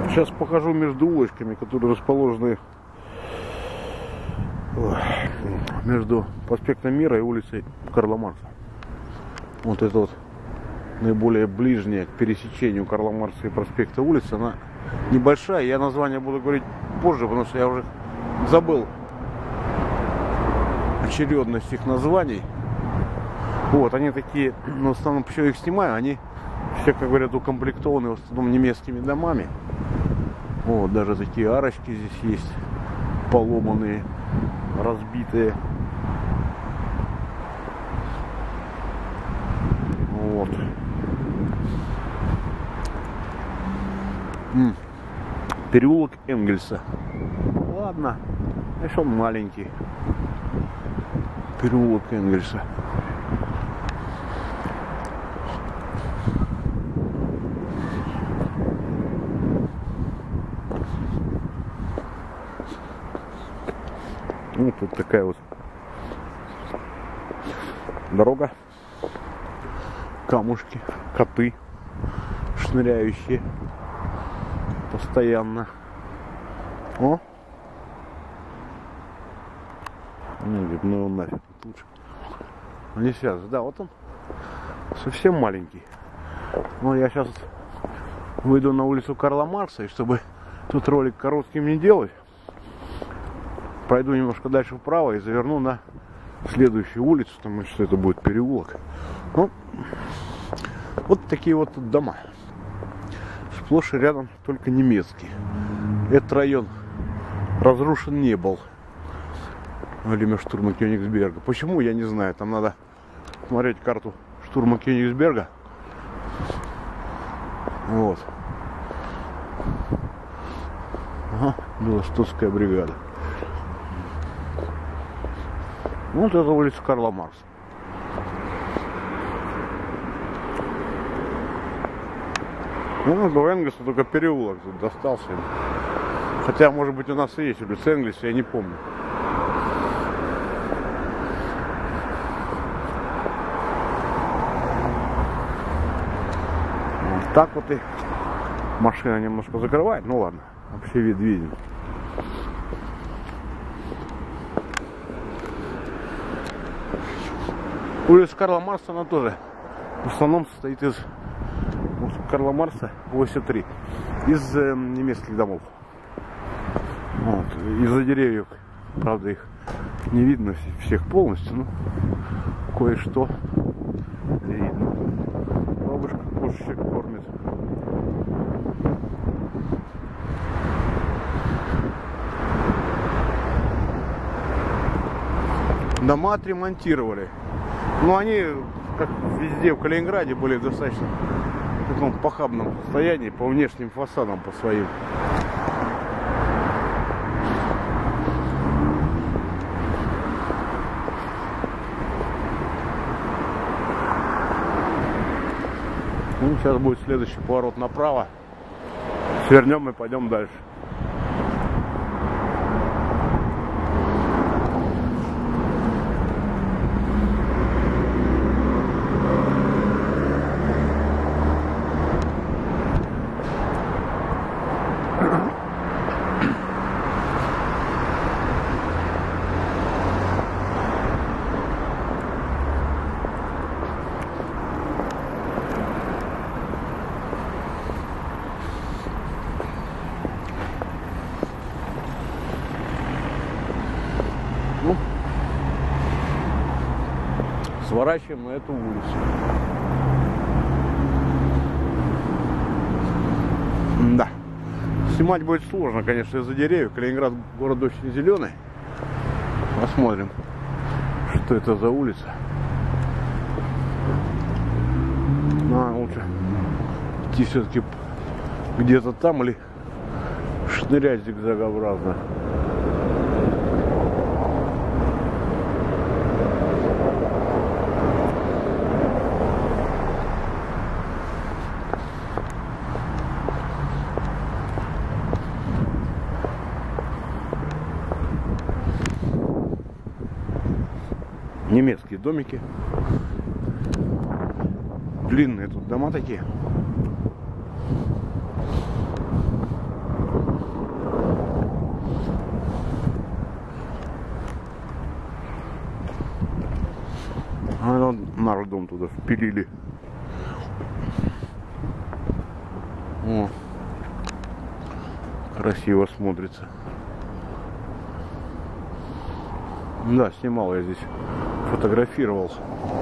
Сейчас покажу между улочками, которые расположены между проспектом Мира и улицей Карла Маркса. Вот это вот наиболее ближняя к пересечению Карла Маркса и проспекта улица. Она небольшая. Я название буду говорить позже, потому что я уже забыл очередность их названий. Вот, они такие, в основном, почему я их снимаю, они все, как говорят, укомплектованы в основном немецкими домами. Вот, даже такие арочки здесь есть, поломанные, разбитые. Вот. Переулок Энгельса. Ладно, еще он маленький. Переулок Энгельса. Ну, тут такая вот дорога, камушки, коты шныряющие постоянно. О! Ну он нафиг лучше. Не связано. Да, вот он совсем маленький. Но я сейчас выйду на улицу Карла Маркса, и чтобы тут ролик коротким не делать, пройду немножко дальше вправо и заверну на следующую улицу, потому что это будет переулок. Ну, вот такие вот тут дома. Сплошь и рядом только немецкие. Этот район разрушен не был во время штурма Кёнигсберга. Почему, я не знаю. Там надо смотреть карту штурма Кёнигсберга. Вот. Ага, Белостокская бригада. Вот это улица Карла Маркса. Ну, до Энгельса только переулок тут достался. Хотя, может быть, у нас и есть улица Энгельса, я не помню. Вот так вот и машина немножко закрывает. Ну ладно, вообще вид виден. Улица Карла Маркса, она тоже в основном состоит из Карла Маркса 83, из немецких домов. Вот. Из-за деревьев, правда, их не видно всех полностью, но кое-что видно. Бабушка кошечек кормит. Дома отремонтировали. Но они, как везде в Калининграде, были достаточно в таком похабном состоянии по внешним фасадам, по своим. Ну, сейчас будет следующий поворот направо. Свернем и пойдем дальше. Сворачиваем на эту улицу. Да. Снимать будет сложно, конечно, из-за деревьев. Калининград город очень зеленый. Посмотрим, что это за улица. Лучше идти все-таки где-то там или шнырять зигзагообразно. Немецкие домики. Длинные тут дома такие. дом туда впилили. О, красиво смотрится. Да, снимал я здесь, фотографировал.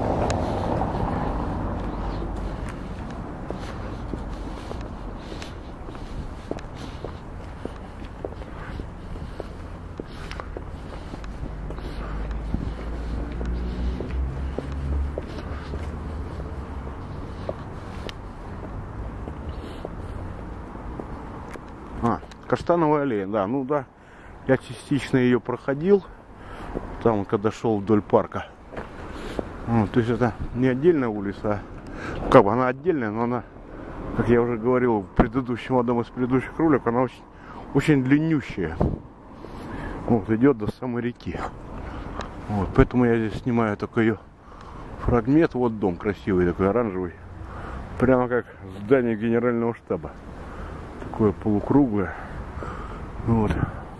Каштановая аллея, да, ну да, я частично ее проходил, там, когда шел вдоль парка. Вот, то есть это не отдельная улица, как бы она отдельная, но она, как я уже говорил в предыдущем, в одном из предыдущих роликов, она очень, очень длиннющая. Вот, идет до самой реки. Вот, поэтому я здесь снимаю такой ее фрагмент. Вот дом красивый, такой оранжевый, прямо как здание генерального штаба, такое полукруглое. Вот.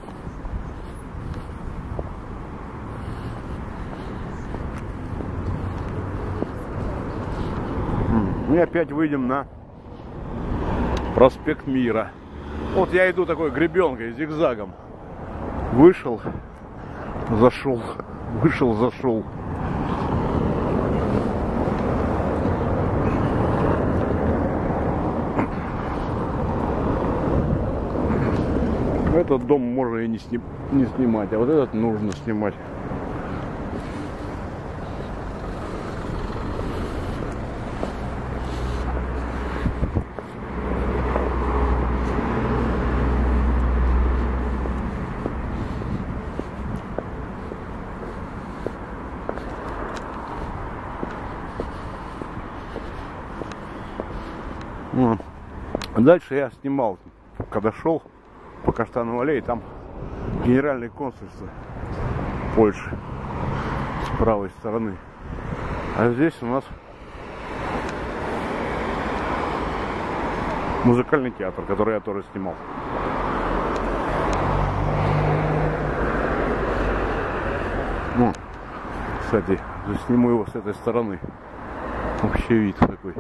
Мы опять выйдем на проспект Мира. Вот я иду такой гребенкой, зигзагом. Вышел, зашел, вышел, зашел. Этот дом можно и не снимать, а вот этот нужно снимать. Вот. Дальше я снимал, когда шел по Каштановой аллее, там генеральное консульство Польши с правой стороны. А здесь у нас музыкальный театр, который я тоже снимал. Ну, кстати, засниму его с этой стороны. Вообще вид такой.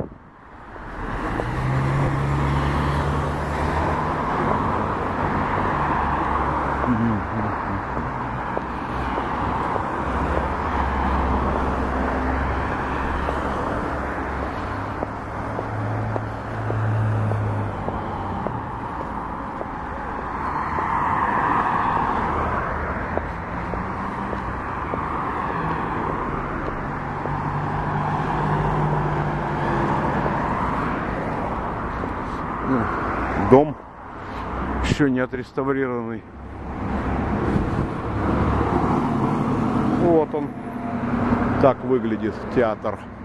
Дом еще не отреставрированный. Вот он. Так выглядит театр.